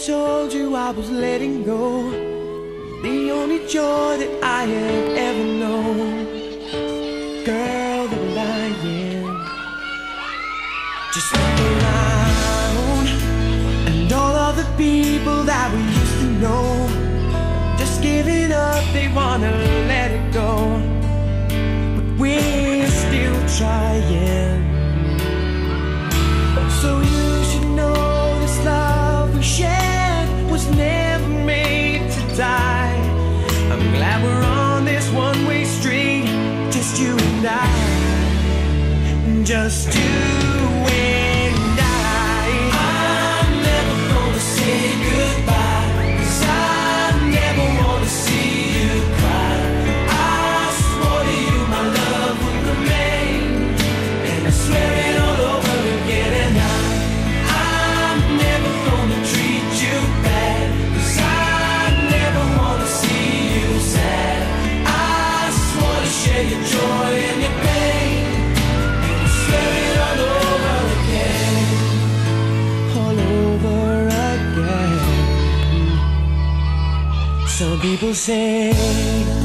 told you I was letting go, the only joy that I have ever known. Girl, the lying, just look around, and all of the people that we used to know, just giving up, they wanna let it go. But we're still trying. So you should know this love we shared was never made to die. I'm glad we're on this one-way street, just you and I, just you and I. I'm never gonna say goodbye, 'cause I never wanna see you cry. I swore to you my love would remain, and I swear it all over again. And I'm never gonna treat you bad, 'cause I never wanna see you sad. I swore to share your joy and your pain, and I swear it all over again, all over again. Some people say